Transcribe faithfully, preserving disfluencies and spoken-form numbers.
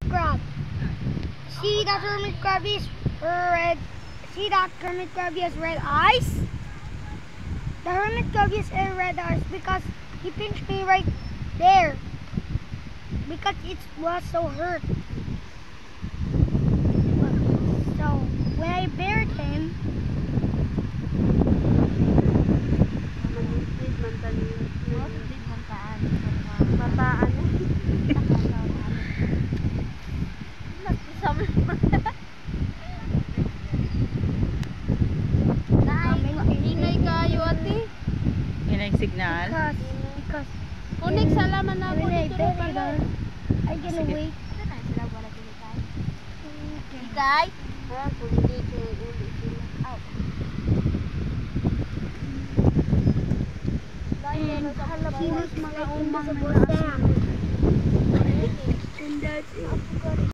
crab. See that hermit crab is red. See that hermit crab has red eyes? The hermit crab has red eyes because he pinched me right there. Because it was so hurt. So when I buried him, signal. Because, because Kunik salaman na ako when I dito buried pala. her, I gonna Sige. wait. Ikay? Ha, kunik dito ulo sila. Out. And halos mga umang na